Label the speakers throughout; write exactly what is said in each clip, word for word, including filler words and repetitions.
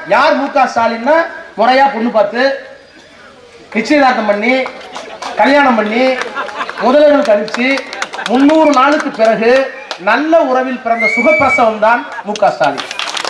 Speaker 1: யார் மு க ஸ்டாலின் முறையா பொண்ணு பார்த்து நிச்சயதார்த்தம் பண்ணி கல்யாணம் பண்ணி முதல்வர்கள் கழிச்சு முன்னூறு நாளுக்கு பிறகு நல்ல உறவில் பிறந்த சுகப்பிரசவம் தான் மு க ஸ்டாலின்.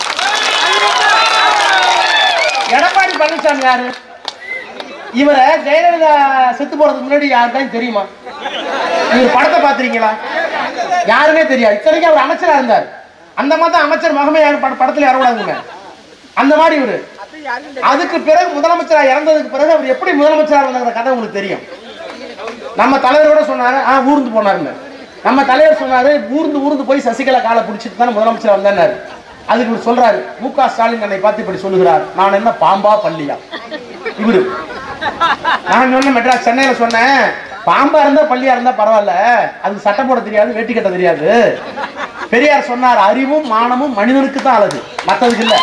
Speaker 1: எடப்பாடி பழனிசாமி யாரு? இவரை ஜெயலலிதா செத்து போறதுக்கு முன்னாடி யாருக்கும் தெரியுமா? இவர் படத்தை பாத்துறீங்களா? யாருமே தெரியாது. இத்தனைக்கும் அவர் அமைச்சரா இருந்தார். அந்த மாதிரி அமைச்சர் மகமே படத்துல யாரோடாங்க அந்த மாதிரி இவரு. அதுக்கு பிறகு முதலமைச்சரா இறந்ததுக்கு பிறகு அவர் எப்படி முதலமைச்சரா இருந்தாங்கிற கதை உங்களுக்கு தெரியும். நம்ம தலைவரோட சொன்னாரு ஊர்ந்து போனாருன்னு. நம்ம தலைவர் சொன்னாரு ஊர்ந்து ஊர்ந்து போய் சசிகலா காலை பிடிச்சிட்டு தானே முதலமைச்சர் வந்தாரு. அதுக்கு இவர் சொல்றாரு மு க ஸ்டாலின் என்னை பார்த்து இப்படி சொல்லுகிறார், நான் என்ன பாம்பா பள்ளியா? இவரு நான் சொன்ன மெட்ராஸ் சென்னையில சொன்னேன், பாம்பா இருந்தா பள்ளியா இருந்தா பரவாயில்ல, அதுக்கு சட்டை போட தெரியாது, வேட்டி கட்ட தெரியாது. பெரியார் சொன்னார் அறிவும் மானமும் மனிதனுக்கு தான் அழகு, மற்றதுக்கு இல்ல.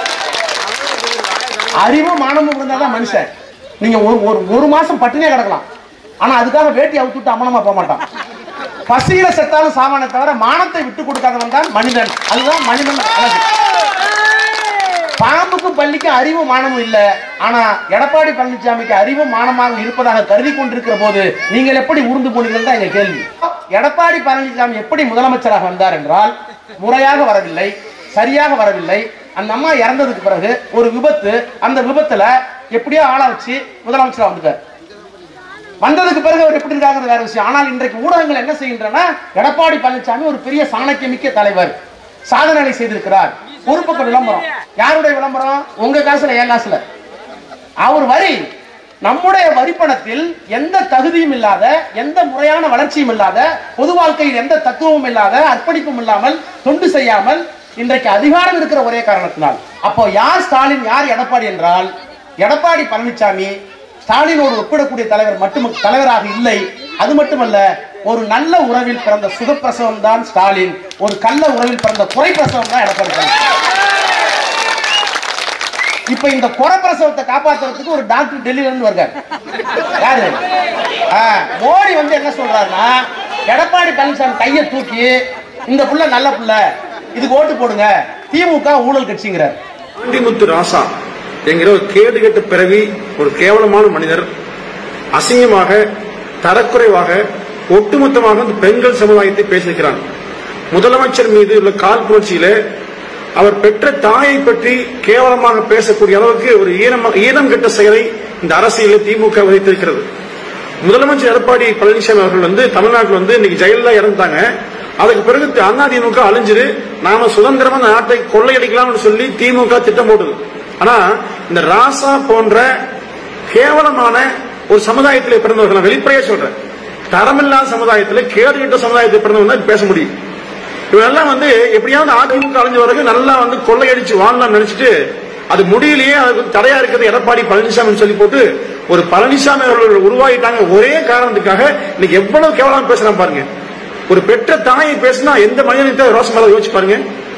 Speaker 1: அறிவும் மானமும் இருந்தாதான் மனுஷன். நீங்க ஒரு ஒரு மாசம் பட்டினியா கிடக்கலாம், ஆனா அதுக்காக வேட்டி அவுத்துட்டு அமனமா போக மாட்டான். பசியில செத்தாலும் சாமானை தவிர மானத்தை விட்டு கொடுக்காதவன் தான் மனிதன். அதுதான் மனிதன் அழகு. பாம்புக்கும் பள்ளிக்கும் அறிவு மானமும் இல்ல. ஆனா எடப்பாடி பழனிசாமிக்கு அறிவு மானமாக இருப்பதாக கருதி கொண்டிருக்கிற போது நீங்கள் எப்படி உருந்து போனீர்கள் தான் எங்க கேள்வி. எடப்பாடி பழனிசாமி எப்படி முதலமைச்சராக வந்தார் என்றால் முறையாக வரவில்லை, சரியாக வரவில்லை. அந்த அம்மா இறந்ததுக்கு பிறகு ஒரு விபத்து, அந்த விபத்துல எப்படியோ ஆளா வச்சு முதலமைச்சரா வந்துட்டார். வந்ததுக்கு பிறகு அவர் எப்படி இருக்காங்க வேற விஷயம். ஆனால் இன்றைக்கு ஊடகங்கள் என்ன செய்கின்றன, எடப்பாடி பழனிசாமி ஒரு பெரிய சாணக்கியமிக்க தலைவர், சாதனை செய்திருக்கிறார். ஒரு பக்கம் விளம்பரம். யாருடைய விளம்பரம்? உங்க காசுல, என் காசுல. அவர் வரி நம்முடைய வரிப்பணத்தில் எந்த தகுதியும் இல்லாத, எந்த முறையான வளர்ச்சியும் இல்லாத, பொது வாழ்க்கையில் எந்த தத்துவமும் இல்லாத, அர்ப்பணிப்பும் இல்லாமல், தொண்டு செய்யாமல் இன்றைக்கு அதிகாரம் இருக்கிற ஒரே காரணத்தினால். அப்போ யார் ஸ்டாலின், யார் எடப்பாடி என்றால், எடப்பாடி பழனிசாமி ஸ்டாலினோடு ஒப்பிடக்கூடிய தலைவர் மட்டும் தலைவராக இல்லை. அது மட்டுமல்ல, ஒரு நல்ல உறவில் பிறந்த சுகப்பிரசவம் தான் ஸ்டாலின், ஒரு கள்ள உறவில் பிறந்த குறை பிரசவம் தான் எடப்பாடி. இப்ப இந்த குறை பிரசவத்தை காப்பாற்றுறதுக்கு ஒரு டாக்டர் டெல்லியில இருந்து வருகிறார். யாரு? மோடி வந்து என்ன சொல்றாருன்னா, எடப்பாடி பழனிசாமி கையை தூக்கி இந்த புள்ள நல்ல புள்ள, இதுக்கு ஓட்டு போடுங்க, திமுக ஊழல் கட்சிங்கிறார்.
Speaker 2: முத்து ராசா என்கிற ஒரு கேடு கெட்ட பிறவி, ஒரு கேவலமான மனிதர், அசிங்கமாக, தரக்குறைவாக, ஒட்டுமொத்தமாக பெண்கள் சமுதாயத்தை பேசியிருக்கிறார். முதலமைச்சர் மீது உள்ள கால் புணர்ச்சியில அவர் பெற்ற தாயை பற்றி கேவலமாக பேசக்கூடிய அளவுக்கு ஒரு ஈனம் கெட்ட செயலை இந்த அரசியலில் திமுக விதைத்திருக்கிறது. முதலமைச்சர் எடப்பாடி பழனிசாமி அவர்கள் வந்து தமிழ்நாட்டில் வந்து இன்னைக்கு ஜெயலலிதா இறந்தாங்க. அதுக்கு பிறகு அதிமுக அழிஞ்சிரு, நாம சுதந்திரமா நாட்டை கொள்ளையடிக்கலாம்னு சொல்லி திமுக திட்டம் போடுது. ஆனா இந்த ராசா போன்ற கேவலமான ஒரு சமுதாயத்திலே பிறந்தவர்கள், வெளிப்படையா சொல்றேன், தரமில்லாத சமுதாயத்தில், கேடு கெட்ட சமுதாயத்தில் பிறந்தவங்க பேச முடியும். இவெல்லாம் வந்து எப்படியாவது அதிமுக அழிஞ்ச வரைக்கும் நல்லா வந்து கொள்ளையடிச்சு வாழலாம் நினைச்சிட்டு, அது முடியலையே, அதுக்கு தடையா இருக்கிறது எடப்பாடி பழனிசாமி சொல்லி போட்டு ஒரு பழனிசாமி அவர்கள் உருவாகிட்டாங்க. ஒரே காரணத்துக்காக இன்னைக்கு எவ்வளவு கேவலம் பேசுறான் பாருங்க. ஒரு பெற்ற தாயை பேசினா எந்த மனிதனுக்கு ரோசம் மேல யோசிச்சு பாருங்க.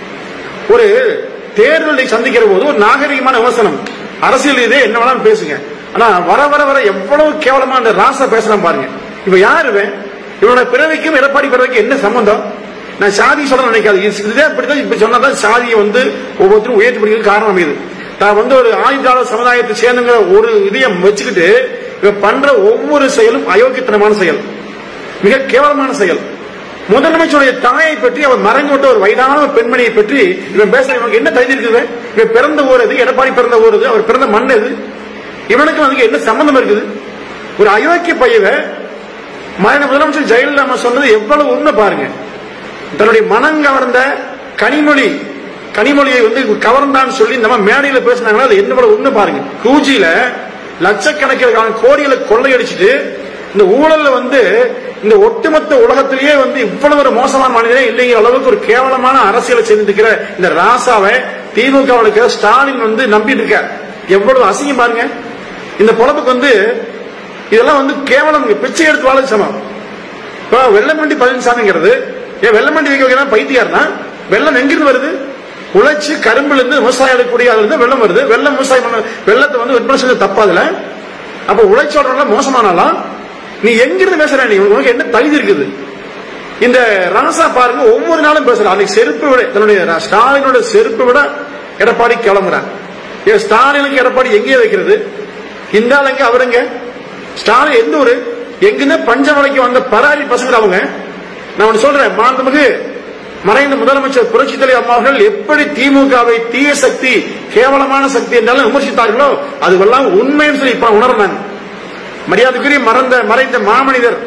Speaker 2: ஒரு தேர்தலை சந்திக்கிற போது ஒரு நாகரிகமான விமர்சனம், அரசியல் இதே என்ன வேணாலும் பேசுங்க. ஆனா வர வர வர எவ்வளவு கேவலமா அந்த ராசா பேசுறான் பாருங்க. இப்ப யாரு இவனோட பிறவிக்கும் எடப்பாடி பிறவிக்கும் என்ன சம்பந்தம்? நான் சாதி சொல்ல நினைக்காது, இதே அப்படிதான் இப்ப சொன்னதான் சாதியை வந்து ஒவ்வொருத்தரும் உயர்த்தி பிடிக்கிறது காரணம் இது. தான் வந்து ஒரு ஆயுதாளர் சமுதாயத்தை சேர்ந்துங்கிற ஒரு இதையும் வச்சுக்கிட்டு இவன் பண்ற ஒவ்வொரு செயலும் அயோக்கியத்தனமான செயல், மிக கேவலமான செயல். முதலமைச்சருடைய தாயை பற்றி, அவர் மறைந்துவிட்ட ஒரு வயதான ஒரு பெண்மணியை பற்றி இவன் பேச இவனுக்கு என்ன தகுதி இருக்குது? இவன் பிறந்த ஊர் எது? எடப்பாடி பிறந்த ஊர் எது? அவர் பிறந்த மண் எது? இவனுக்கு அதுக்கு என்ன சம்பந்தம் இருக்குது? ஒரு அயோக்கிய பையவ முதலமைச்சர் ஜெயலலிதா சொன்னது எவ்வளவு உண்மை பாருங்க. தன்னுடைய மனம் கவர்ந்த கனிமொழி கனிமொழியை வந்து கவர்ந்தான்னு சொல்லி நம்ம மேடையில பேசினாங்கன்னா அது என்ன உண்மை பாருங்க. கூஜியில லட்சக்கணக்கான கோடிகளை கொள்ளையடிச்சிட்டு இந்த ஊழல்ல வந்து இந்த ஒட்டுமொத்த உலகத்திலேயே வந்து இவ்வளவு ஒரு மோசமான மனிதனே இல்லைங்கிற அளவுக்கு ஒரு கேவலமான அரசியலை செய்திருக்கிற இந்த ராசாவை திமுக ஸ்டாலின் வந்து நம்பிட்டு இருக்க. எவ்வளவு அசிங்கம் பாருங்க. இந்த பொழப்புக்கு வந்து இதெல்லாம் வந்து கேவலம், பிச்சை எடுத்து வாழ சமம். இப்ப வெள்ளமண்டி பழனிசாமிங்கிறது ஏன் வெள்ளமண்டி வைக்க பைத்தியார்னா, வெள்ளம் எங்கிருந்து வருது? உழைச்சு கரும்புல இருந்து விவசாயம் எடுக்கக்கூடிய இருந்து வெள்ளம் வருது. வெள்ளம் விவசாயம் பண்ண வெள்ளத்தை வந்து விற்பனை செஞ்ச தப்பாதுல. அப்ப உழைச்சோட மோசமானாலாம் நீ எங்கிருந்து பேசுற? நீ உனக்கு என்ன தகுதி இருக்குது? இந்த ராசா பாருங்க ஒவ்வொரு நாளும் பேசுற. அன்னைக்கு செருப்பு விட, தன்னுடைய ஸ்டாலினோட செருப்பு விட எடப்பாடி கிளம்புறான். ஸ்டாலினுக்கு எடப்பாடி எங்கே வைக்கிறது? இந்த ஆள் எங்க, அவருங்க? ஸ்டாலின் எந்த ஒரு எங்குன்னு பஞ்சமலைக்கு வந்த பராரி பசங்க அவங்க. நான் ஒன்று சொல்றேன், மாண்புமிகு மறைந்த முதலமைச்சர் புரட்சி தலைவர் அம்மா அவர்கள் எப்படி திமுகவை தீய சக்தி, கேவலமான சக்தி என்றாலும் விமர்சித்தார்களோ அதுவெல்லாம் உண்மைன்னு சொல்லி இப்ப உணர்ந்தாங்க. மரியாதைக்குரிய மறந்த மறைந்த மாமனிதர்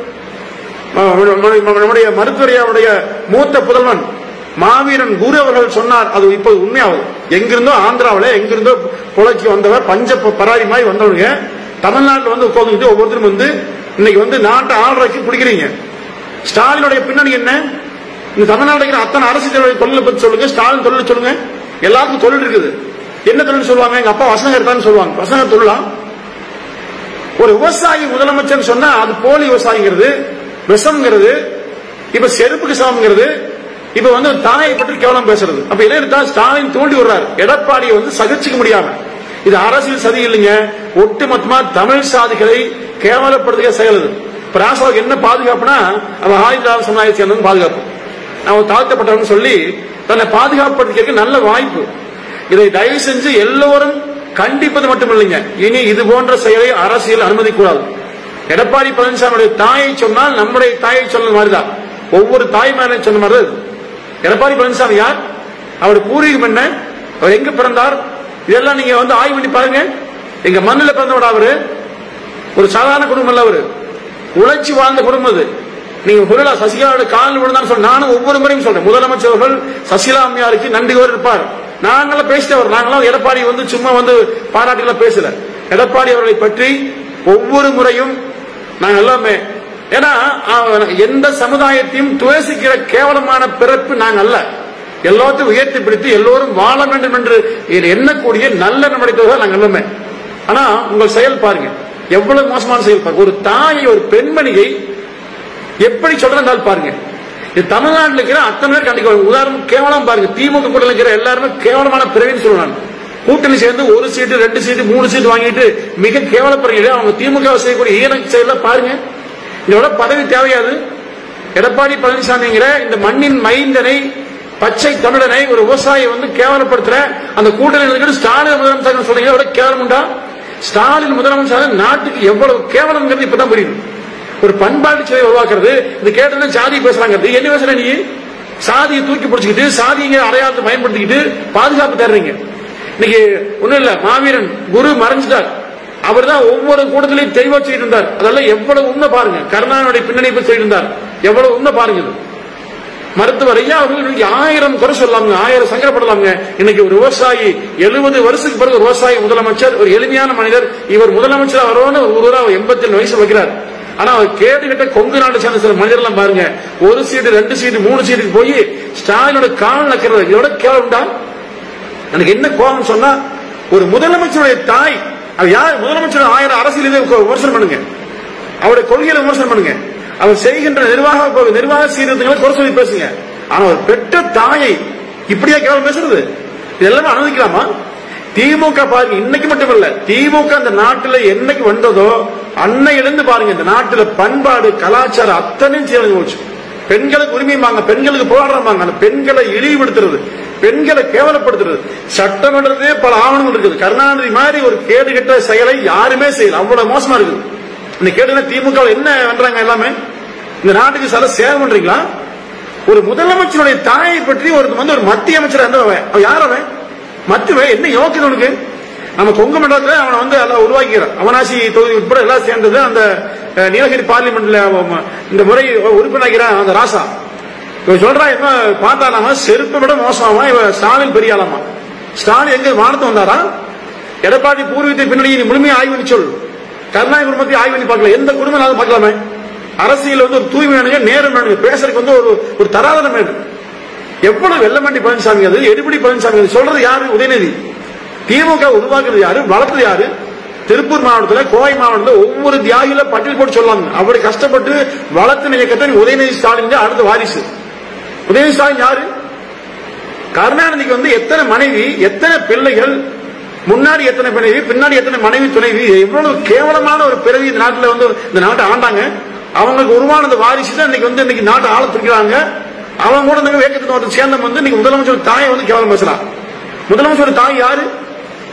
Speaker 2: நம்முடைய மருத்துவரையாவுடைய மூத்த புதல்வன் மாவீரன் குரு அவர்கள் சொன்னார், அது இப்போது உண்மையாகும். எங்கிருந்தோ ஆந்திராவில் எங்கிருந்தோ புழைச்சி வந்தவர், பஞ்ச பராரி மாதிரி வந்தவங்க தமிழ்நாட்டில் வந்து உட்கார்ந்துட்டு ஒவ்வொருத்தரும் வந்து இன்னைக்கு வந்து நாட்டை ஆள்றதுக்கு பிடிக்கிறீங்க. ஸ்டாலினுடைய பின்னணி என்ன? இந்த தமிழ்நாடு அத்தனை அரசியல் தொழிலை பத்தி சொல்லுங்க, ஸ்டாலின் தொழில் சொல்லுங்க. எல்லாருக்கும் தொழில் இருக்குது. என்ன தொழில் சொல்லுவாங்க? எங்க அப்பா வசனம் எடுத்தான்னு சொல்லுவாங்க. வசனம் தொழிலாம். ஒரு விவசாயி முதலமைச்சர் சொன்னா அது போலி விவசாயிங்கிறது, விஷம்ங்கிறது, இப்ப செருப்புக்கு சமம்ங்கிறது, இப்ப வந்து தாயை பற்றி கேவலம் பேசுறது. அப்ப என்ன ஸ்டாலின் தூண்டி விடுறாரு எடப்பாடியை வந்து சகிச்சுக்க முடியாம. இது அரசியல் சதி இல்லைங்க, ஒட்டுமொத்தமா தமிழ் சாதிகளை கேவலப்படுத்துக செயல். இப்ப ராசாவுக்கு என்ன பாதுகாப்புனா அவன் ஆயுத சமுதாயத்தை சேர்ந்தவன் பாதுகாப்பு, அவன் தாழ்த்தப்பட்டவன் சொல்லி தன்னை பாதுகாப்படுத்திக்க நல்ல வாய்ப்பு. இதை தயவு செஞ்சு எல்லோரும் கண்டிப்பது மட்டும் இல்லைங்க, இனி இது போன்ற செயலை அரசியல் அனுமதிக்கூடாது. எடப்பாடி பழனிசாமியுடைய தாயை சொன்னால் நம்முடைய தாயை சொன்ன மாதிரிதான், ஒவ்வொரு தாய்மாரையும் சொன்ன மாதிரி. எடப்பாடி பழனிசாமி யார்? அவர் பூர்வீகம் என்ன? அவர் எங்க பிறந்தார்? இதெல்லாம் நீங்க வந்து ஆய்வு பண்ணி பாருங்க. எங்க மண்ணில் பிறந்தவட அவரு ஒரு சாதாரண குடும்பம் இல்ல, அவரு உழைச்சி வாழ்ந்த குடும்பம். அது நீங்க சொல்லல சசிகலாவோட காலில் விழுந்தான்னு சொல்ல, நானும் ஒவ்வொரு முறையும் சொல்றேன், முதலமைச்சர்கள் சசிகலா அம்மையாருக்கு நன்றியோடு இருப்பார். நாங்களாம் பேசிட்டவர், நாங்களாம் எடப்பாடி வந்து சும்மா வந்து பாராட்டுகளை பேசல. எடப்பாடி அவர்களை பற்றி ஒவ்வொரு முறையும் நாங்க எல்லாமே, ஏன்னா எந்த சமுதாயத்தையும் துவேசிக்கிற கேவலமான பிறப்பு நாங்க அல்ல. எல்லாத்தையும் உயர்த்தி பிடித்து எல்லோரும் வாழ வேண்டும் என்று எண்ணக்கூடிய நல்ல நம்முடைய நாங்கள் எல்லாமே. ஆனா உங்கள் செயல் பாருங்க, எவ்வளவு மோசமான செயல் பாருங்க. ஒரு தாயை, ஒரு பெண்மணியை எப்படி சொல்றாங்க பாருங்க. இது தமிழ்நாட்டில் இருக்கிற அத்தனை பேர் கண்டிப்பா உதாரணம் கேவலம் பாருங்க. திமுக கூட இருக்கிற எல்லாருமே கேவலமான பிறவின்னு சொல்லுவாங்க. கூட்டணி சேர்ந்து ஒரு சீட்டு, ரெண்டு சீட்டு, மூணு சீட்டு வாங்கிட்டு மிக கேவலப்படுறீங்க. அவங்க திமுக செய்யக்கூடிய ஈன செயல பாருங்க. இதோட பதவி தேவையாது. எடப்பாடி பழனிசாமிங்கிற இந்த மண்ணின் மைந்தனை, பச்சை தமிழனை, ஒரு விவசாயி வந்து கேவலப்படுத்துற அந்த கூட்டணி ஸ்டாலின் முதலமைச்சர் சொல்றீங்க, கேவலம் உண்டா? ஸ்டாலின் முதலமைச்சர் நாட்டுக்கு எவ்வளவு கேவலம் இப்பதான் புரியுது. ஒரு பண்பாட்டு சேவை உருவாக்குறது, இது கேட்டது சாதி பேசுறாங்க. என்ன பேசுற நீ? சாதியை தூக்கி பிடிச்சிக்கிட்டு சாதிங்க அடையாளத்தை பயன்படுத்திக்கிட்டு பாதுகாப்பு தர்றீங்க. இன்னைக்கு ஒண்ணும் இல்ல, மாவீரன் குரு மறைஞ்சிட்டார். அவர் தான் ஒவ்வொரு கூட்டத்திலையும் தெளிவா செய்து இருந்தார். அதெல்லாம் எவ்வளவு உண்மை பாருங்க. கருணாநிதி பின்னணி செய்து இருந்தார், எவ்வளவு உண்மை பாருங்க. மருத்துவர் ஐயா அவர்கள் ஆயிரம் குறை சொல்லாங்க, ஆயிரம் சங்கடப்படலாங்க. இன்னைக்கு ஒரு விவசாயி எழுபது வருஷத்துக்கு பிறகு விவசாயி முதலமைச்சர், ஒரு எளிமையான மனிதர். இவர் முதலமைச்சர் அவரோன்னு ஒரு எண்பத்தி ஏழு வயசு வைக்கிறார். ஆனா அவர் கேட்டுக்கிட்ட கொங்கு நாட்டை சேர்ந்த சில மனிதர்லாம் பாருங்க, ஒரு சீட்டு, ரெண்டு சீட்டு, மூணு சீட்டுக்கு போய் ஸ்டாலினோட கால் நக்கிறது. இதோட கேவலம்டா. எனக்கு என்ன கோபம் சொன்னா, ஒரு முதலமைச்சருடைய தாய், அவர் யார்? முதலமைச்சர் ஆயிரம் அரசியல் விமர்சனம் பண்ணுங்க, அவருடைய கொள்கையில விமர்சனம் பண்ணுங்க, அவர் செய்கின்ற நிர்வாக நிர்வாக சீர்திருத்தங்களை குறை சொல்லி பேசுங்க. ஆனா ஒரு பெற்ற தாயை இப்படியா கேவலம் பேசுறது? இதெல்லாம் அனுமதிக்கலாமா? திமுக பாருங்க, இன்னைக்கு மட்டும் இல்ல, திமுக அந்த நாட்டில் என்னைக்கு வந்ததோ அன்னையிலிருந்து பாருங்க, இந்த நாட்டில் பண்பாடு, கலாச்சாரம் அத்தனையும் சேர்ந்து போச்சு. பெண்களுக்கு உரிமைவாங்க, பெண்களுக்கு போராடுறாங்க, அந்த பெண்களை இழிவுபடுத்துறது, பெண்களை கேவலப்படுத்துறது, சட்டமன்றத்திலே பல ஆவணங்கள் இருக்குது. கருணாநிதி மாதிரி ஒரு கேடு கெட்ட செயலை யாருமே செய்யல, அவ்வளவு மோசமா இருக்குது. இந்த கேடுனா திமுக என்ன பண்றாங்க? எல்லாமே இந்த நாட்டுக்கு சில சேவை பண்றீங்களா? ஒரு முதலமைச்சருடைய தாயை பற்றி ஒரு வந்து ஒரு மத்திய அமைச்சர் இருந்தவன், அவன் யார்? அவன் மத்திய என்ன யோக்கியம் உனக்கு? நம்ம கொங்கு மண்டலத்தில் அவனை வந்து எல்லாம் உருவாக்கிறான். அவனாசி தொகுதி உட்பட எல்லாம் சேர்ந்தது அந்த நீலகிரி பார்லிமெண்ட்ல இந்த முறை உறுப்பினராகிறான் அந்த ராசா. இவன் சொல்றான், என்ன பார்த்தா நாம செருப்பை விட மோசமா இவன் ஸ்டாலின் பெரிய ஆளாமா. ஸ்டாலின் எங்க வானத்தை வந்தாரா? எடப்பாடி பூர்வீகத்தை பின்னணி முழுமையா ஆய்வு பண்ணி சொல். கருணாநிதி குடும்பத்தை ஆய்வு பண்ணி பார்க்கல, எந்த குடும்பம் அதை பார்க்கலாமே. அரசியல் வந்து ஒரு தூய்மை வேணுங்க, நேரம் வேணுங்க, பேசுறதுக்கு வந்து ஒரு ஒரு தராதரம் வேணும். எவ்வளவு வெள்ளமண்டி பழனிசாமி, அது எடுபடி பழனிசாமி சொல்றது யாரு? உதயநிதி. திமுக உருவாக்குறது யாரு? வளர்த்தது யாரு? திருப்பூர் மாவட்டத்தில், கோவை மாவட்டத்தில் ஒவ்வொரு தியாகில பட்டியல் போட்டு சொல்லாங்க. அப்படி கஷ்டப்பட்டு வளர்த்த இயக்கத்தை உதயநிதி ஸ்டாலின் அடுத்த வாரிசு. உதயநிதி ஸ்டாலின் யாரு? கருணாநிதிக்கு வந்து எத்தனை மனைவி, எத்தனை பிள்ளைகள், முன்னாடி எத்தனை மனைவி, பின்னாடி எத்தனை மனைவி துணைவி, எவ்வளவு கேவலமான ஒரு பிறவி இந்த நாட்டில் வந்து இந்த நாட்டை ஆண்டாங்க. அவங்களுக்கு உருவானது வாரிசு தான் இன்னைக்கு வந்து இன்னைக்கு நாட்டை ஆளத்திருக்கிறாங்க. அவங்க கூட வேக்கத்தின் சேர்ந்தம் வந்து இன்னைக்கு முதலமைச்சர் தாயை வந்து கேவலம் பேசுறான். முதலமைச்சர் தாய் யாரு?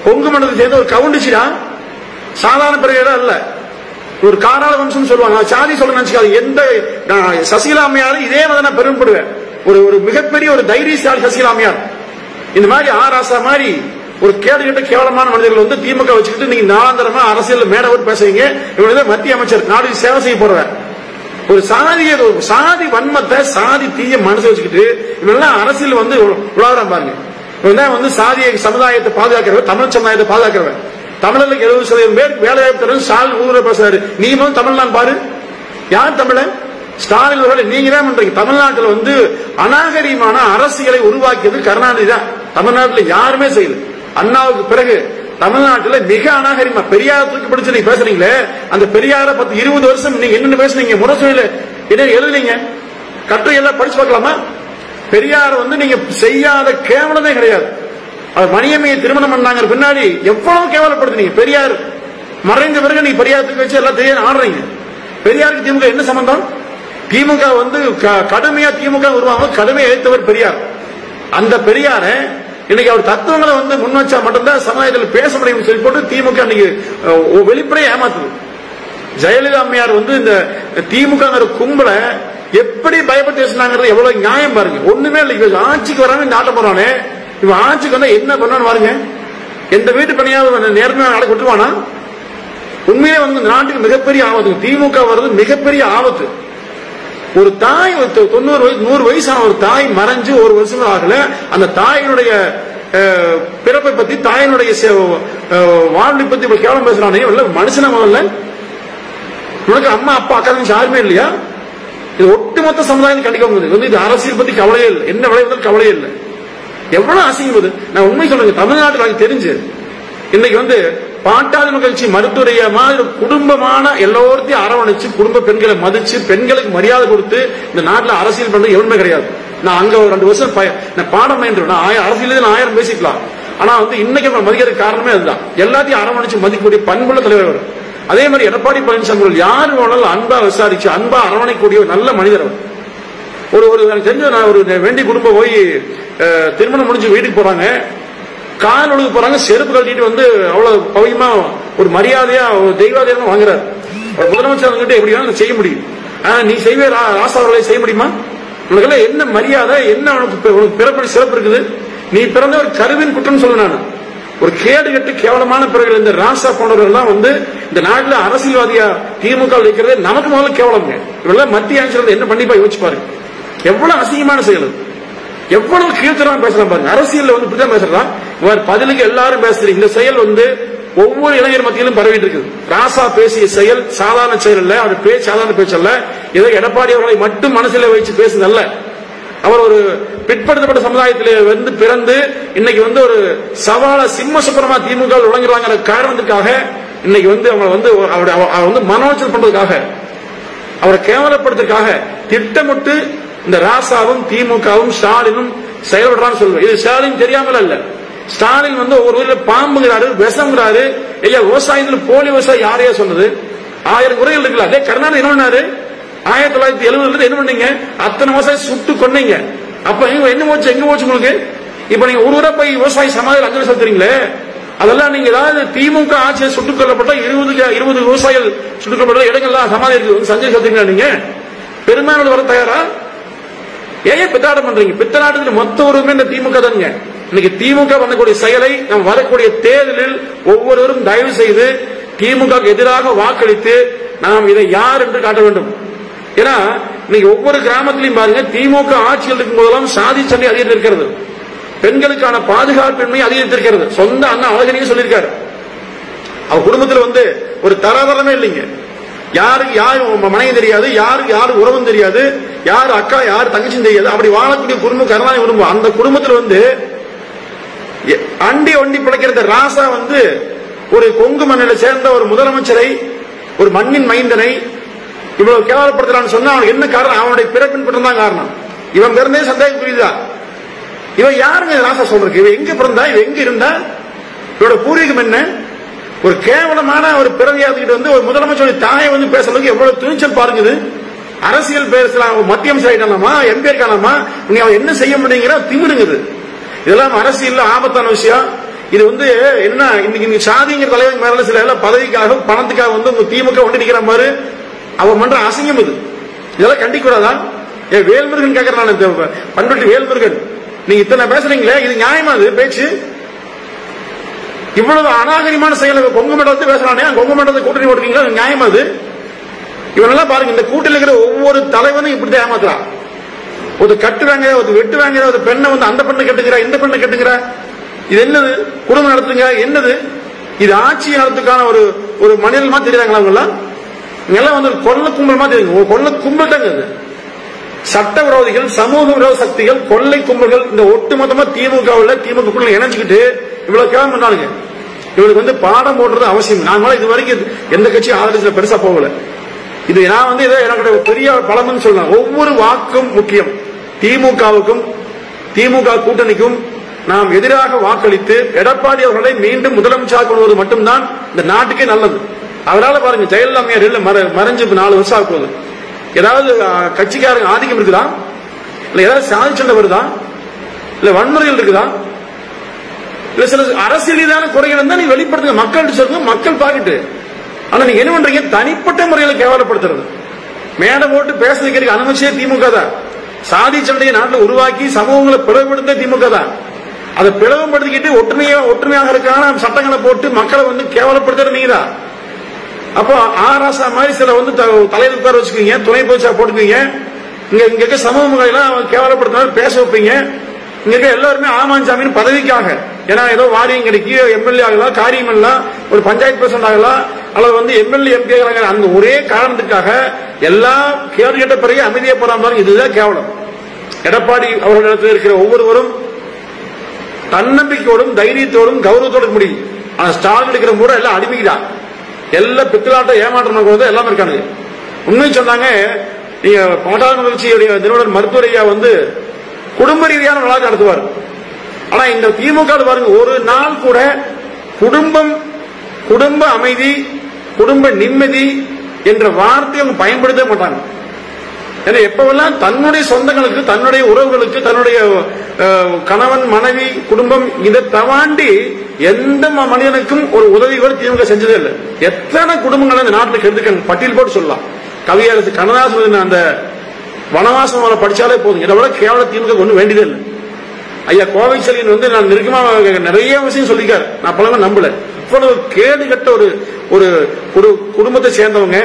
Speaker 2: கொங்கு மண்டலத்தை சேர்ந்த ஒரு கவுண்டிச்சிடா, சாதாரண பிறகு இல்ல, ஒரு காராள வம்சம் சொல்லுவாங்க. சாதி சொல்ல நினைச்சுக்காது. எந்த சசிகலா அம்மையார் இதே மாதிரி நான் பெருமைப்படுவேன். ஒரு ஒரு மிகப்பெரிய ஒரு தைரியசாலி சசிகலா அம்மையார். இந்த மாதிரி ஆராசா மாதிரி ஒரு கேடுகட்ட கேவலமான மனிதர்கள் வந்து திமுக வச்சுக்கிட்டு நீங்க நாளாந்தரமா அரசியல் மேடவர் பேசுறீங்க. இவங்க மத்திய அமைச்சர், நாடு சேவை செய்ய போறவன். ஒரு சாதிய சாதி வன்மத்தை, சாதி தீய மனசை வச்சுக்கிட்டு இவெல்லாம் அரசியல் வந்து உலகம் பாருங்க. இவன் வந்து சாதிய சமுதாயத்தை பாதுகாக்கிறவன், தமிழ் சமுதாயத்தை பாதுகாக்கிறவன். தமிழர்களுக்கு எழுபது சதவீதம் பேர் வேலை வாய்ப்பு ஸ்டாலின் ஊர பேசுறாரு. நீ வந்து தமிழ்நாடு பாரு, யார் தமிழன்? ஸ்டாலின் அவர்கள் நீங்க தான் பண்றீங்க. தமிழ்நாட்டில் வந்து அநாகரிகமான அரசியலை உருவாக்கியது கருணாநிதி தான். தமிழ்நாட்டில் யாருமே செய்யல. அண்ணாவுக்கு பிறகு தமிழ்நாட்டில் மிக அநாகரிகமா பெரியார் தூக்கி பிடிச்சு நீங்க பேசுறீங்களே, அந்த பெரியார பத்து இருபது வருஷம் நீங்க என்னென்ன பேசுறீங்க, முரசொலியில என்ன எழுதுனீங்க, கட்டுரை எல்லாம் படிச்சு பார்க்கலாமா? பெரியார வந்து நீங்க செய்யாத கேவலமே கிடையாது. அவர் மணியம்மையை திருமணம் பண்ணாங்க பின்னாடி எவ்வளவு கேவலப்படுத்துனீங்க. பெரியார் மறைந்த பிறகு நீங்க பெரியாருக்கு வச்சு எல்லாம் தெரியாது ஆடுறீங்க. பெரியாருக்கு திமுக என்ன சம்பந்தம்? திமுக வந்து கடுமையா திமுக உருவாங்க, கடுமையா எழுத்தவர் பெரியார். அந்த பெரியார இன்னைக்கு அவர் தத்துவங்களை வந்து முன் வச்சா மட்டும்தான் சமுதாயத்தில் பேச முடியும் சொல்லி போட்டு திமுக இன்னைக்கு வெளிப்படையா ஏமாத்துது. ஜெயலலிதா அம்மையார் வந்து இந்த திமுக கும்பலை எப்படி பயப்பட்டு பேசினாங்கிறது எவ்வளவு நியாயம் பாருங்க. ஒண்ணுமே இல்லை. இவங்க ஆட்சிக்கு வராங்க, இந்த ஆட்டம் போறானே, இவன் ஆட்சிக்கு வந்தா என்ன பண்ணான்னு பாருங்க. எந்த வீட்டு பணியாவது நேர்மையாக நடக்க விட்டுருவானா? உண்மையிலே வந்து நாட்டுக்கு மிகப்பெரிய ஆபத்து. திமுக வர்றது மிகப்பெரிய ஆபத்து. ஒரு தாய் தொண்ணூறு வயசு நூறு வயசான ஒரு தாய் மறைஞ்சு ஒரு வருஷம் ஆகல. அந்த தாயினுடைய பிறப்பை பத்தி, தாயினுடைய வாழ்வை பத்தி கேவலம் பேசுறானே, மனுஷன முதல்ல உனக்கு அம்மா அப்பா அக்கா யாருமே இல்லையா? இது ஒட்டுமொத்த சமுதாயம் கண்டிக்க முடியாது. இது அரசியல் பத்தி கவலையே இல்லை, என்ன விளைவுகள் கவலையே இல்லை. எவ்வளவு அசிங்கப்படுது. நான் உண்மை சொல்லுங்க, தமிழ்நாட்டில் எனக்கு தெரிஞ்சு இன்னைக்கு வந்து பாட்டாளி மகிழ்ச்சி மருத்துவரைய மாதிரி குடும்பமான எல்லோருத்தையும் அரவணைச்சு, குடும்ப பெண்களை மதிச்சு, பெண்களுக்கு மரியாதை கொடுத்து இந்த நாட்டில் அரசியல் பண்றது எவனுமே கிடையாது. நான் அங்க ஒரு ரெண்டு வருஷம் நான் பாடம் பயின்றேன். அரசியல் நான் ஆயிரம் பேசிக்கலாம். ஆனா வந்து இன்னைக்கு மதிக்கிறதுக்கு காரணமே அதுதான். எல்லாத்தையும் அரவணைச்சு மதிக்கக்கூடிய பண்புள்ள தலைவர் அவர். அதே மாதிரி எடப்பாடி பழனிசாமி யாரு வேணாலும் அன்பா விசாரிச்சு அன்பா அரவணைக்கூடிய ஒரு நல்ல மனிதர் அவர். ஒரு ஒரு எனக்கு தெரிஞ்ச நான் ஒரு வேண்டி குடும்பம் போய் திருமணம் முடிஞ்சு வீட்டுக்கு போறாங்க, கால் ஒழுங்கு போறாங்க, செருப்பு கழட்டிட்டு வந்து அவ்வளவு பவியமா ஒரு மரியாதையா ஒரு தெய்வாதையா வாங்குறாரு. முதலமைச்சர் கிட்ட எப்படி வேணாலும் செய்ய முடியும். நீ செய்வே ராசா அவர்களை செய்ய முடியுமா? உனக்கு என்ன மரியாதை, என்ன உனக்கு உனக்கு பிறப்படி சிறப்பு இருக்குது? நீ பிறந்த ஒரு கருவின் குற்றம் சொல்ல. நான் ஒரு கேடு கட்டு கேவலமான பிறகு இந்த ராசா போன்றவர்கள் எல்லாம் வந்து இந்த நாட்டில் அரசியல்வாதியா திமுக வைக்கிறது நமக்கு முதல்ல கேவலங்க. இவெல்லாம் மத்திய அமைச்சர்கள் என்ன பண்ணிப்பா யோசிச்சு பாருங்க. எவ்வளவு அசிங்கமான செயல், எவ்வளவு கீழ்த்தரமா பேசலாம் பாருங்க. அரசியல் வந்து இப்படிதான் பேசுறான். பதிலுக்கு எல்லாரும் பேசுறீங்க. இந்த செயல் வந்து ஒவ்வொரு இளைஞர் மத்தியிலும் பரவிட்டு இருக்குது. ராசா பேசிய செயல் சாதாரண செயல் அல்ல, அவர் பேச்சு சாதாரண பேச்சு அல்ல. இதை எடப்பாடி அவர்களை மட்டும் மனசில் வச்சு பேசுதல்ல. அவர் ஒரு பிற்படுத்தப்பட்ட சமுதாயத்திலே வந்து பிறந்து இன்னைக்கு வந்து ஒரு சவால சிம்ம சுப்பரமா திமுக விளங்குறாங்கிற காரணத்துக்காக இன்னைக்கு வந்து அவங்க வந்து வந்து மனோச்சல் பண்றதுக்காக, அவரை கேவலப்படுத்துறதுக்காக திட்டமிட்டு இந்த ராசாவும் திமுகவும் ஸ்டாலினும் செயல்படுறான்னு சொல்லுவேன். இது ஸ்டாலின் தெரியாமல் அல்ல. ஸ்டாலின் வந்து ஒவ்வொரு ஊரில் பாம்புங்கிறாரு, விஷம்ங்கிறாரு. ஐயா விவசாயத்தில் போலி விவசாயம் யாரையா சொன்னது? ஆயிரம் குறைகள் இருக்குல்ல. அதே கருணாநிதி என்ன பண்ணாரு? ஆயிரத்தி தொள்ளாயிரத்தி எழுபதுல என்ன பண்ணீங்க? அத்தனை விவசாயம் சுட்டு கொன்னீங்க. அப்ப என்ன போச்சு, எங்க போச்சு உங்களுக்கு? இப்ப நீங்க ஒரு ஊரா போய் விவசாய சமாதியில் அஞ்சலி செலுத்துறீங்களே, அதெல்லாம் நீங்க ஏதாவது திமுக ஆட்சியை சுட்டுக் கொல்லப்பட்ட இருபது இருபது விவசாயிகள் சுட்டுக் கொல்லப்பட்ட இடங்கள்லாம் சமாதி இருக்கு, சஞ்சலி செலுத்துறீங்களா? நீங்க பெருமாள் வர தயாரா? ஏன் பித்தாட்டம் பண்றீங்க? பித்தநாட்டத்தில் மொத்த உரிமை இந்த திமுக தானுங்க. இன்னைக்கு திமுக பண்ணக்கூடிய செயலை நாம் வரக்கூடிய தேர்தலில் ஒவ்வொருவரும் தயவு செய்து திமுக எதிராக வாக்களித்து நாம் இதை யார் என்று காட்ட வேண்டும். ஏன்னா இன்னைக்கு ஒவ்வொரு கிராமத்திலையும் பாருங்க, திமுக ஆட்சியில் இருக்கும் போதெல்லாம் சாதி சண்டை அதிகரித்திருக்கிறது, பெண்களுக்கான பாதுகாப்பின்மை அதிகரித்திருக்கிறது. சொந்த அண்ணா அழகனையும் சொல்லியிருக்காரு. அவர் குடும்பத்தில் வந்து ஒரு தராதரமே இல்லைங்க. யாருக்கு யாரு மனைவி தெரியாது, யாருக்கு யாரு உறவும் தெரியாது, யாரு அக்கா யாரு தங்கச்சியும் தெரியாது. அப்படி வாழக்கூடிய குடும்பம் கருணாநிதி குடும்பம். அந்த குடும்பத்தில் வந்து அண்டி ஒண்டி பிழைக்கிற ராசா வந்து ஒரு கொங்கு மண்ணில சேர்ந்த ஒரு முதலமைச்சரை, ஒரு மண்ணின் மைந்தனை இவ்வளவு கேவலப்படுத்துறான்னு சொன்னா அவனுக்கு என்ன காரணம்? அவனுடைய பிறப்பின் பட்டம் தான் காரணம். இவன் பிறந்தே சந்தேகம் புரியுதா? இவன் யாருங்க ராசா சொல்றதுக்கு? இவன் எங்க பிறந்தா, இவன் எங்க இருந்தா, இவனோட பூர்வீகம் என்ன? ஒரு கேவலமான ஒரு பிறவியாதுக்கிட்டு வந்து ஒரு முதலமைச்சருடைய தாயை வந்து பேசுறதுக்கு எவ்வளவு துணிச்சல் பாருங்குது. அரசியல் பேசலாம், மத்திய அமைச்சர் ஆயிட்டானாமா, எம்பி இருக்கானாமா, நீ அவன் என்ன செய்ய முடியுங்கிற திமிருங்குது. இதெல்லாம் அரசியல் ஆபத்தான விஷயம். இது வந்து என்ன, இன்னைக்கு நீங்க சாதிங்கிற தலைவர் மேல சில எல்லாம் பதவிக்காக பணத்துக்காக வந்து உங்க திமுக ஒன்று நிக்கிற மாதிரி அவன் பண்ற அசிங்கம் இது. இதெல்லாம் கண்டிக்கூடாதா? ஏ வேல்முருகன் கேட்கறேன் நான், பண்பட்டு வேல்முருகன், நீங்க இத்தனை பேசுறீங்களே, இது நியாயமா? இது பேச்சு இவ்வளவு அநாகரிகமான செயல். கொங்கு மண்டலத்தை பேசுறானே, கொங்கு மண்டலத்தை கூட்டணி போட்டுருக்கீங்களா? நியாயமா அது? இவனெல்லாம் பாருங்க, இந்த கூட்டணியில் இருக்கிற ஒவ்வொரு தலைவனும் இப்படிதான் ஏமாத்துறான். ஒரு கட்டுவாங்க, ஒரு வெட்டுவாங்க, ஒரு பெண்ணை வந்து அந்த பெண்ணை கட்டுங்கிற, இந்த பெண்ணை கட்டுங்கிற. இது என்னது? குடும்பம் நடத்துங்க என்னது இது? ஆட்சி நடத்துக்கான ஒரு ஒரு மனிதமா தெரியுறாங்களா? அவங்க எல்லாம் வந்து கொள்ள கும்பலமா தெரியுங்க. கொள்ள கும்பல் தாங்க அது. சட்ட விரோதிகள், சமூக விரோத சக்திகள், கொள்ளை கும்பல்கள் இந்த ஒட்டுமொத்தமா திமுகவில் திமுக இணைஞ்சுக்கிட்டு இவ்வளவு கேவலம் பண்ணாலுங்க. இவருக்கு வந்து பாடம் போடுறது அவசியம். நான் இது வரைக்கும் எந்த கட்சி ஆதரவுல பெருசா போகல. இது நான் வந்து இதை எனக்கு பெரிய பலம்னு சொல்லலாம். ஒவ்வொரு வாக்கும் முக்கியம். திமுகவுக்கும் திமுக கூட்டணிக்கும் நாம் எதிராக வாக்களித்து எடப்பாடி அவர்களை மீண்டும் முதலமைச்சராக கொள்வது மட்டும்தான் இந்த நாட்டுக்கே நல்லது. அவரால் பாருங்க, ஜெயலலிதா அம்மையார் மறைஞ்சு நாலு வருஷம் ஆக போகுது. ஏதாவது கட்சிக்காரங்க ஆதிக்கம் இருக்குதா? இல்ல ஏதாவது சாதி சண்டை வருதா? இல்ல வன்முறைகள் இருக்குதா? இல்ல சில அரசியல் ரீதியான குறைகள் தான் நீ வெளிப்படுத்துங்க, மக்கள் சொல்லுங்க, மக்கள் பாக்கிட்டு. ஆனா நீங்க என்ன பண்றீங்க? தனிப்பட்ட முறையில் கேவலப்படுத்துறது, மேடை போட்டு பேச வைக்கிறதுக்கு அனுமதிச்சே திமுக தான். சாதி சண்டையை நாட்டில் உருவாக்கி சமூகங்களை பிளவுபடுத்த திமுக தான். அதை பிளவுபடுத்திக்கிட்டு ஒற்றுமையா ஒற்றுமையாக இருக்கான சட்டங்களை போட்டு மக்களை வந்து கேவலப்படுத்துற நீங்க தான். அப்போ ஆராசா மாதிரி சில வந்து தலைவர் உட்கார வச்சுக்கீங்க, துணை பொதுச்சா போட்டுக்குவீங்க. இங்க இங்க இருக்க சமூகங்களை எல்லாம் கேவலப்படுத்தினாலும் பேச வைப்பீங்க. இங்க இருக்க எல்லாருமே ஆமாஞ்சாமின்னு பதவிக்காக, ஏன்னா ஏதோ வாரியம் கிடைக்கி எம்எல்ஏ ஆகலாம், காரியம் எல்லாம் ஒரு பஞ்சாயத்து பிரசிடண்ட் ஆகலாம், அல்லது வந்து எம்எல்ஏ எம்பி ஆகலாம், அந்த ஒரே காரணத்துக்காக எல்லாம் கேள்வி கேட்ட பிறகு அமைதியா போறாங்க. இதுதான் கேவலம். எடப்பாடி அவர்களிடத்தில் இருக்கிற ஒவ்வொருவரும் தன்னம்பிக்கையோடும் தைரியத்தோடும் கௌரவத்தோடு முடியும். ஆனா ஸ்டாலின் இருக்கிற கூட எல்லாம் அடிமைக்குதான், எல்லாம் பித்தலாட்ட ஏமாற்றம் எல்லாமே இருக்காங்க. உண்மை சொன்னாங்க, நீங்க பாட்டாளி கட்சியுடைய நிறுவனர் மருத்துவர் ஐயா வந்து குடும்ப ரீதியான விழாக்கு நடத்துவார். ஆனா இந்த திமுக பாருங்க, ஒரு நாள் கூட குடும்பம், குடும்ப அமைதி, குடும்ப நிம்மதி என்ற வார்த்தையை அவங்க பயன்படுத்தவே மாட்டாங்க. ஏன்னா எப்பவெல்லாம் தன்னுடைய சொந்தங்களுக்கு, தன்னுடைய உறவுகளுக்கு, தன்னுடைய கணவன் மனைவி குடும்பம் இதை தவாண்டி எந்த மனிதனுக்கும் ஒரு உதவி கூட திமுக செஞ்சதே இல்லை. எத்தனை குடும்பங்கள் இந்த நாட்டில் கெடுத்துக்காங்க, பட்டியல் போட்டு சொல்லலாம். கவியரசு கண்ணதாசன் அந்த வனவாசம் அவரை படிச்சாலே போதும். இதை விட கேவல திமுக ஒன்றும் வேண்டியதே இல்லை. ஐயா கோவை செல்வன் வந்து நான் நெருக்கமா நிறைய விஷயம் சொல்லிக்காரு, நான் பலமே நம்பல. இவ்வளவு கேடு கட்ட ஒரு ஒரு குடும்பத்தை சேர்ந்தவங்க,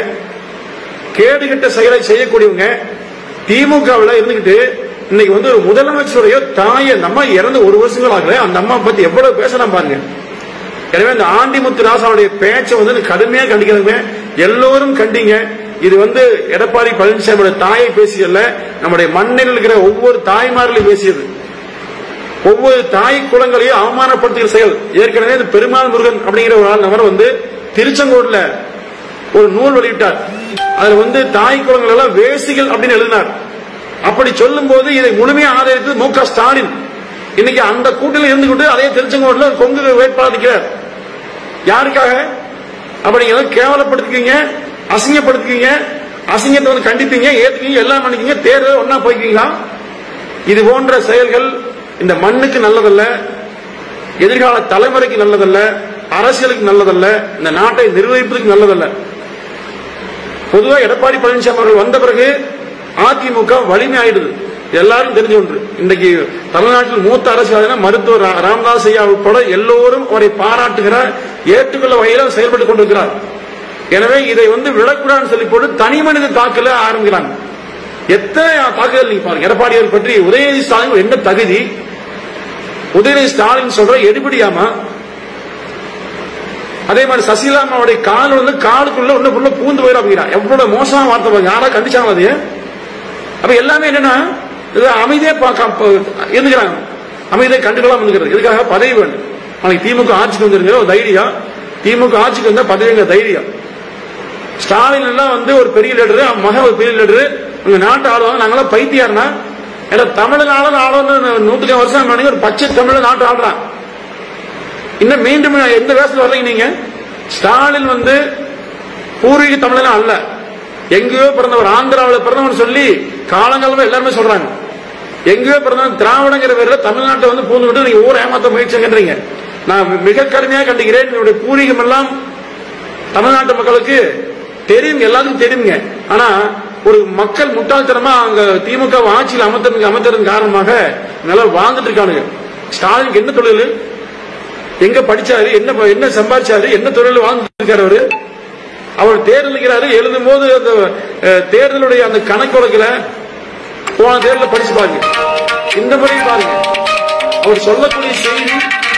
Speaker 2: கேடுகட்ட செயலை செய்யக்கூடியவங்க திமுகவில் இருந்துகிட்டு இன்னைக்கு வந்து ஒரு முதலமைச்சருடைய தாயை, அந்த அம்மா இறந்து ஒரு வருஷங்கள் ஆகல, அந்த அம்மா பத்தி எவ்வளவு பேசலாம் பாருங்க. எனவே இந்த ஆண்டிமுத்து ராசாவுடைய பேச்சை வந்து கடுமையா கண்டிக்கிறவங்க எல்லோரும் கண்டிங்க. இது வந்து எடப்பாடி பழனிசாமியோட தாயை பேசியல்ல, நம்முடைய மண்ணில் இருக்கிற ஒவ்வொரு தாய்மார்களையும் பேசியது. ஒவ்வொரு தாய் குலங்களையும் அவமானப்படுத்துகிற செயல். ஏற்கனவே இந்த பெருமாள் முருகன் அப்படிங்கிற ஒரு ஆள் நபர் வந்து திருச்செங்கோடுல ஒரு நூல் வெளியிட்டார். அதுல வந்து தாய் குலங்கள் எல்லாம் வேசிகள் அப்படின்னு எழுதினார். அப்படி சொல்லும் போது இதை முழுமையாக ஆதரித்து மு க ஸ்டாலின் இன்னைக்கு அந்த கூட்டணியில் இருந்துகிட்டு அதே திருச்செங்கோடுல கொங்கு வேட்பாளர் இருக்கிறார். யாருக்காக? அப்படி நீங்க கேவலப்படுத்திக்கீங்க, அசிங்கப்படுத்திக்கீங்க, அசிங்கத்தை வந்து கண்டிப்பீங்க, ஏத்துக்கீங்க, எல்லாம் பண்ணிக்கீங்க, தேர்தல் ஒன்னா போய்க்கீங்களா? இது போன்ற செயல்கள் இந்த மண்ணுக்கு நல்லதல்ல, எதிர்கால தலைமுறைக்கு நல்லதல்ல, அரசியலுக்கு நல்லதல்ல, இந்த நாட்டை நிர்வகிப்பதற்கு நல்லதல்ல. பொதுவாக எடப்பாடி பழனிசாமி அவர்கள் வந்த பிறகு அதிமுக வலிமை ஆயிடுது, எல்லாரும் தெரிஞ்ச ஒன்று. இன்றைக்கு தமிழ்நாட்டில் மூத்த அரசியல் மருத்துவர் ராமதாஸ் ஐயா உட்பட எல்லோரும் அவரை பாராட்டுகிறார், ஏற்றுக்கொள்ள வகையில் செயல்பட்டுக் கொண்டிருக்கிறார். எனவே இதை வந்து விடக்கூடாதுன்னு சொல்லி போட்டு தனி மனித தாக்கல ஆரம்பிக்கிறாங்க. எத்தனை தாக்குதல் நீங்க பாருங்க. எடப்பாடியார் பற்றி உதயநிதி ஸ்டாலின் என்ன தகுதி? உதயநிதி ஸ்டாலின் சொல்ற எடுபடியாமா? அதே மாதிரி சசிகலாமாவுடைய கால் வந்து காலுக்குள்ள ஒண்ணு புள்ள பூந்து போயிட அப்படிங்கிறான். எவ்வளவு மோசமான வார்த்தை பாருங்க. யாரா கண்டிச்சாங்க அது? அப்ப எல்லாமே என்னன்னா அமைதியே இருந்துக்கிறாங்க, அமைதியை கண்டுக்கலாம் இருக்கிறது. இதுக்காக பதவி வேண்டும். நாளைக்கு திமுக ஆட்சிக்கு வந்துருங்க ஒரு தைரியம், திமுக ஆட்சிக்கு வந்தா பதவிங்க தைரியம். ஸ்டாலின் எல்லாம் வந்து ஒரு பெரிய லீடரு, மக ஒரு பெரிய லீடரு, உங்க நாட்டு ஆளுவாங்க. நாங்களாம் பைத்தியாருனா ஏன்னா தமிழ்நாடு ஆளுன்னு நூத்துக்கு வருஷம் ஒரு பச்சை தமிழ் நாட்டு ஆடுறான். இன்னும் மீண்டும் எந்த வேஷத்துல வர்றீங்க நீங்க? ஸ்டாலின் வந்து பூர்வீக தமிழனா அல்ல, எங்கேயோ பிறந்தவர், ஆந்திராவில் பிறந்தவன் சொல்லி காலங்காலமா எல்லாருமே சொல்றாங்க. எங்கேயோ பிறந்தவன் திராவிடங்கிற பேர்ல தமிழ்நாட்டை வந்து பூந்துவிட்டு நீங்க ஊர் ஏமாத்த முயற்சிங்கன்றீங்க. நான் மிக கடுமையாக கண்டிக்கிறேன். என்னுடைய பூர்வீகம் எல்லாம் தமிழ்நாட்டு மக்களுக்கு தெரியும், எல்லாத்துக்கும் தெரியுங்க. ஆனா ஒரு மக்கள் முட்டாள்தனமா அங்க திமுக ஆட்சியில் அமர்த்த அமர்த்ததன் காரணமாக நல்லா வாழ்ந்துட்டு இருக்கானுங்க. ஸ்டாலினுக்கு என்ன தொழில், எங்க படிச்சாரு, என்ன என்ன சம்பாதிச்சாரு, என்ன தொழில் வாழ்ந்துட்டு இருக்காரு அவரு. அவர் தேர்தலுக்கிறாரு, எழுதும் போது அந்த தேர்தலுடைய அந்த கணக்கு வழக்குல போன தேர்தலில் படிச்சு பாருங்க, இந்த முறை பாருங்க. அவர் சொல்லக்கூடிய செய்தி,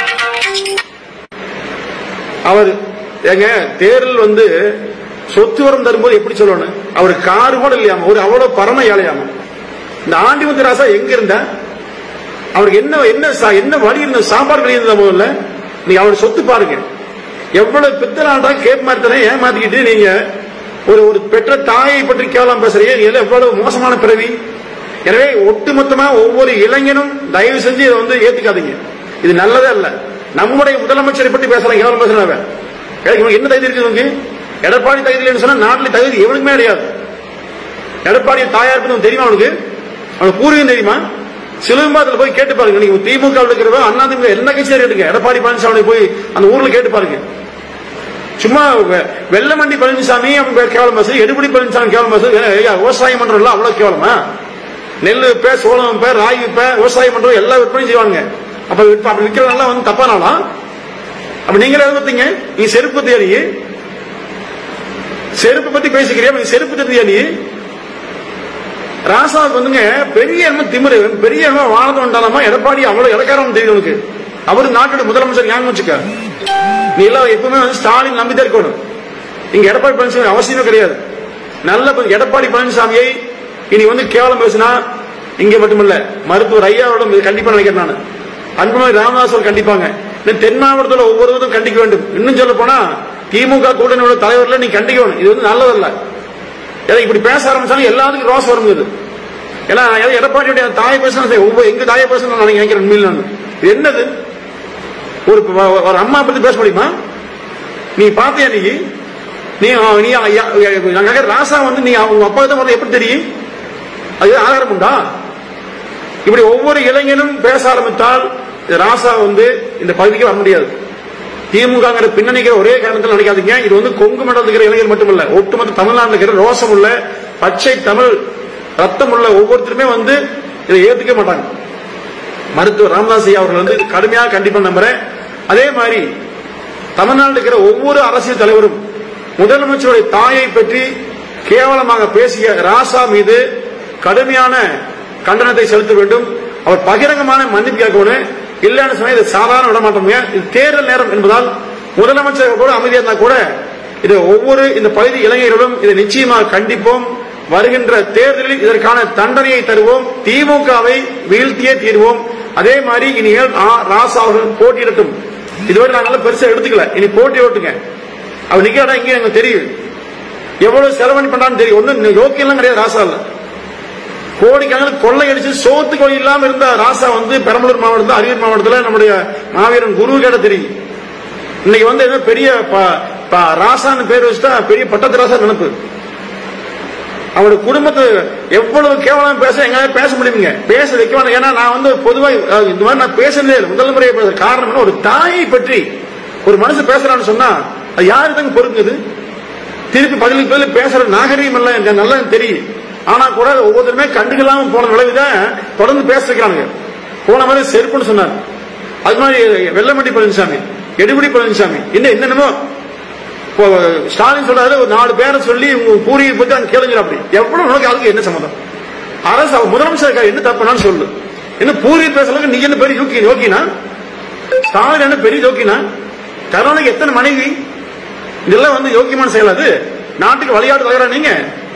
Speaker 2: அவர் எங்க தேர்தல் வந்து சொத்து வரம் தரும்போது எப்படி சொல்லணும், அவர் காரு கூட இல்லையாம, ஒரு அவ்வளவு பரம ஏழையாம. இந்த ஆண்டி வந்து ராசா எங்க இருந்த, அவருக்கு என்ன என்ன என்ன வழி இருந்த, சாப்பாடு வழி இருந்த போதுல நீங்க அவர் சொத்து பாருங்க. எவ்வளவு பித்தனாண்டா கேப் மாத்தனை ஏமாத்திக்கிட்டு நீங்க ஒரு ஒரு பெற்ற தாயை பற்றி கேவலம் பேசுறீங்க. எவ்வளவு மோசமான பிறவி. எனவே ஒட்டுமொத்தமா ஒவ்வொரு இளைஞனும் தயவு செஞ்சு இதை வந்து ஏத்துக்காதீங்க. இது நல்லதே அல்ல. நம்முடைய முதலமைச்சரை பற்றி பேசுறாங்க, கேவலம் பேசுறாங்க. என்ன தகுதி இருக்குது? எடப்பாடி தகுதி சொன்னா நாட்டில் தகுதி எவனுக்குமே கிடையாது. எடப்பாடி தாயார் தெரியுமா அவனுக்கு? அவனுக்கு பூர்வீகம் தெரியுமா? சிலம்பத்தில் போய் கேட்டு பாருங்க. நீங்க திமுக இருக்கிறதோ அண்ணா திமுக என்ன கட்சியா கேட்டுங்க, எடப்பாடி பழனிசாமி போய் அந்த ஊர்ல கேட்டு பாருங்க. சும்மா வெள்ளமண்டி பழனிசாமி கேவலம் பேசு, எடுபடி பழனிசாமி கேவலம் பேசு. விவசாயம் பண்றோம்ல அவ்வளவு கேவலமா? நெல் விப்ப, சோளம் விப்ப, ராகி விப்ப, விவசாயம் பண்றோம், எல்லா விற்பனையும் செய்வாங்க. அப்ப அப்படி விற்கிறதெல்லாம் வந்து தப்பானாலாம். அப்ப நீங்களே பார்த்தீங்க, நீ செருப்பு தேடி செருப்பு பத்தி பேசிக்கிறியா? செருப்பு தெரியா நீ? ராசாவுக்கு வந்துங்க பெரிய திமிரு, பெரிய வாழம் உண்டானமா. எடப்பாடி அவ்வளவு இலக்காரம் தெரியும் உனக்கு. அவரு நாட்டோட முதலமைச்சர் ஞாபகம் வச்சுக்க. நீ எல்லாம் எப்பவுமே வந்து ஸ்டாலின் நம்பிதான் இருக்கணும். இங்க எடப்பாடி பழனிசாமி அவசியமே கிடையாது. நல்ல எடப்பாடி பழனிசாமியை இனி வந்து கேவலம் பேசினா இங்க மட்டுமல்ல, மருத்துவர் ஐயாவோட கண்டிப்பா நினைக்கிறேன் நான். அன்புமணி ராமதாஸ் கண்டிப்பாங்க. தென் மாவட்டத்தில் ஒவ்வொருவரும் கண்டிக்க வேண்டும். இன்னும் சொல்ல போனா திமுக கூட்டணியோட தலைவர்ல நீ கண்டிக்கணும். இது வந்து நல்லதல்ல. இப்படி பேச ஆரம்பிச்சாலும் எல்லாத்துக்கும் ரோஸ் வருங்குது. ஏன்னா எடப்பாடியுடைய தாயை பேசணும், எங்க தாயை பேசணும் நான் நினைக்கிறேன். உண்மையில் நான் என்னது ஒரு ஒரு அம்மா பத்தி பேச முடியுமா? நீ பாத்தியா? நீ நீ ராசா வந்து நீ அவங்க அப்பா தான் எப்படி தெரியும்? அது ஆதாரம் உண்டா? இப்படி ஒவ்வொரு இளைஞனும் பேச ஆரம்பித்தால் ராசா வந்து இந்த பகுதிக்கு வர முடியாது. திமுக பின்னணிக்கிற ஒரே காரணத்தில் நினைக்காதீங்க. இது வந்து கொங்கு மண்டலத்தில் இருக்கிற இளைஞர் மட்டுமல்ல, ஒட்டுமொத்த தமிழ்நாட்டில் இருக்கிற ரோசம் உள்ள பச்சை தமிழ் ரத்தம் உள்ள ஒவ்வொருத்தருமே வந்து இதை ஏத்துக்க மாட்டாங்க. மருத்துவர் ராமதாஸ் அவர்கள் வந்து கடுமையாக கண்டிப்பா நம்புறேன். அதே மாதிரி தமிழ்நாட்டில் இருக்கிற ஒவ்வொரு அரசியல் தலைவரும் முதலமைச்சருடைய தாயை பற்றி கேவலமாக பேசிய ராசா மீது கடுமையான கண்டனத்தை செலுத்த வேண்டும். அவர் பகிரங்கமான மன்னிப்பு கேட்கணும். இல்லைன்னு சொன்னா இது சாதாரண விடமாட்டோம். இது தேர்தல் நேரம் என்பதால் முதலமைச்சர் கூட அமைதியா இருந்தா கூட இது ஒவ்வொரு இந்த பகுதி இளைஞர்களும் இதை நிச்சயமாக கண்டிப்போம். வருகின்ற தேர்தலில் இதற்கான தண்டனையை தருவோம். திமுகவை வீழ்த்தியே தீர்வோம். அதே மாதிரி இனிமேல் ராசா அவர்கள் போட்டியிடட்டும். இதுவரை நாங்கள் பெருசா எடுத்துக்கல, இனி போட்டி ஓட்டுங்க. அவர் நிக்கிறா இங்க எனக்கு தெரியும், எவ்வளவு செலவணி பண்றான்னு தெரியும். ஒன்னும் யோக்கியம் கிடையாது ராசா. இல்ல கோடிக்கணக்கில் கொள்ளை அடிச்சு சோத்து கோழி இல்லாம இருந்த ராசா வந்து பெரம்பலூர் மாவட்டத்தில், அரியலூர் மாவட்டத்தில் நம்முடைய மாவீரன் குரு கேட்ட தெரியும். இன்னைக்கு வந்து என்ன பெரிய ராசான்னு பேர் வச்சுட்டா பெரிய பட்டத்து ராசா நினைப்பு. அவருடைய குடும்பத்தை எவ்வளவு கேவலம் பேச எங்களால பேச முடியுங்க, பேச வைக்க வேண்டாம். ஏன்னா நான் வந்து பொதுவாக இந்த மாதிரி நான் பேசவே இல்லை. முதல் முறையை பேச காரணம் ஒரு தாயை பற்றி ஒரு மனுஷன் பேசுறான்னு சொன்னா அது யாரு தாங்க பொறுங்குது? திருப்பி பதிலுக்கு பதில் பேசுற நாகரீகம் எல்லாம் எனக்கு நல்லா தெரியும். ஆனா கூட ஒவ்வொருத்தருமே கண்டுகளாம போன விளைவுதான் தொடர்ந்து பேச வைக்கிறாங்க. போன மாதிரி செருப்புன்னு சொன்னார். அது மாதிரி வெள்ளமண்டி பழனிசாமி, எடுபடி பழனிசாமி, இன்னும் என்னென்னமோ ஸ்டாலின் சொல்றாரு. ஒரு நாலு பேரை சொல்லி உங்க பூரியை பத்தி அங்க கேளுங்க. அப்படி எவ்வளவு நோக்கி அதுக்கு என்ன சம்மந்தம்? அரசு முதலமைச்சர் என்ன தப்புனான்னு சொல்லு. என்ன பூரி பேசல? நீ என்ன பெரிய யோக்கி யோக்கினா? ஸ்டாலின் என்ன பெரிய யோக்கினா? கருணாநிதிக்கு எத்தனை மனைவி? இதெல்லாம் வந்து யோக்கியமான செயலாது. நாட்டுக்கு விளையாட்டு வகைரா நீங்க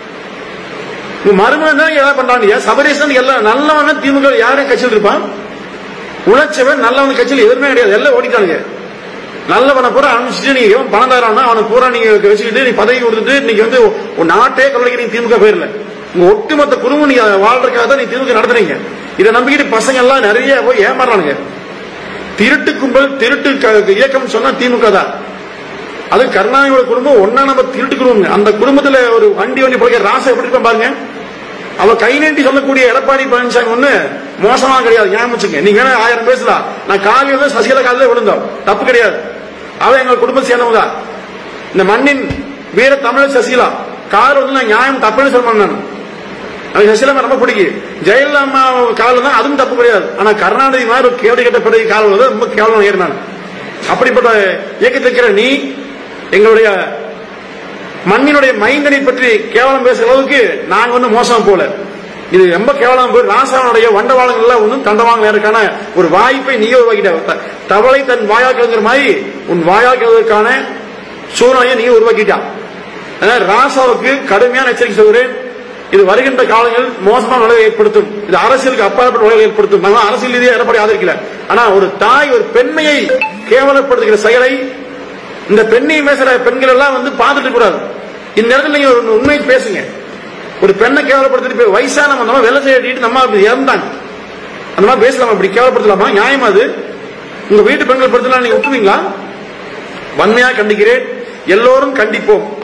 Speaker 2: மருமகன் தான் ஏதாவது பண்றாங்க. சபரீசன் எல்லாம் நல்லவன் திமுக யாரும் கட்சியில் இருப்பான்? உழைச்சவன் நல்லவன் கட்சியில் எதுவுமே கிடையாது. எல்லாம் ஓடிட்டானுங்க. நல்லவனை பூரா அனுப்பிச்சுட்டு நீங்க பணம் தரானா அவனை பூரா நீங்க வச்சுக்கிட்டு நீ பதவி கொடுத்துட்டு நீங்க வந்து ஒரு நாட்டே கொள்ளைக்கிறீங்க. திமுக பேர்ல உங்க ஒட்டுமொத்த குடும்பம் நீங்க வாழ்றதுக்காக தான் நீ திமுக நடத்துறீங்க. இதை நம்பிக்கிட்டு பசங்க எல்லாம் நிறைய போய் ஏமாறானுங்க. திருட்டு கும்பல், திருட்டு இயக்கம் சொன்னா திமுக தான். அது கருணாநிதியோட குடும்பம் ஒன்னா நம்ம திருட்டு குடும்பம். அந்த குடும்பத்துல ஒரு வண்டி வண்டி பழக்க ராசா எப்படி இருப்பான் பாருங்க. அவ கை நீட்டி சொல்லக்கூடிய எடப்பாடி பழனிசாமி ஒண்ணு மோசமா கிடையாது. ஞாபகம் வச்சுங்க. நீங்க வேணா ஆயிரம் பேசலாம். நான் காலையில சசிகலா காலையில விழுந்தோம், தப்பு கிடையாது. அவ எங்க குடும்பத்தை சேர்ந்தவங்க. இந்த மண்ணின் வீர தமிழ் சசிகலா கால் வந்து நான் நியாயம் தப்புன்னு சொல்ல மாட்டேன். எனக்கு சசிகலா ரொம்ப பிடிக்கும். ஜெயலலிதா அம்மா கால தான், அதுவும் தப்பு கிடையாது. ஆனா கருணாநிதி மாதிரி ஒரு கேடு கட்ட பிறகு கால் வந்து ரொம்ப கேவலம் ஏறினான். அப்படிப்பட்ட இயக்கத்தில் இருக்கிற நீ எங்களுடைய மண்ணினுடைய மைந்தனை பற்றி கேவலம் பேசுற அளவுக்கு நாங்க ஒன்னும் மோசம் போல. இது ரொம்ப கேவலம். போய் ராசாவனுடைய வண்டவாளங்கள்ல ஒன்றும் தண்டவாங்க ஒரு வாய்ப்பை நீங்க உருவாக்கிட்ட. தவளை தன் வாயாக்குற மாதிரி உன் வாயாக்குவதற்கான சூழ்நிலையை நீங்க உருவாக்கிட்டா. ராசாவுக்கு கடுமையான எச்சரிக்கை சொல்கிறேன். இது வருகின்ற காலங்கள் மோசமான விளைவை ஏற்படுத்தும். இது அரசியலுக்கு அப்பாற்பட்ட விளைவை ஏற்படுத்தும். அரசியல் ரீதியாக எடப்பாடி ஆதரிக்கல. ஆனா ஒரு தாய் ஒரு பெண்மையை கேவலப்படுத்துகிற செயலை இந்த பெண்ணை பேசுற பெண்கள் எல்லாம் வந்து பார்த்துட்டு கூடாது. இந்த இடத்துல நீங்க ஒரு உண்மையை பேசுங்க. ஒரு பெண்ணை கேவலப்படுத்திட்டு வயசான நம்ம வெள்ள செய்யிட்டு நம்ம இறந்தாங்க அந்த மாதிரி பேசலாமா? இப்படி கேவலப்படுத்தலாமா? நியாயமா? அது உங்க வீட்டு பெண்கள் படுத்தலாம் நீங்க ஒத்துவீங்களா? வன்மையா கண்டிக்கிறேன். எல்லோரும் கண்டிப்போம்.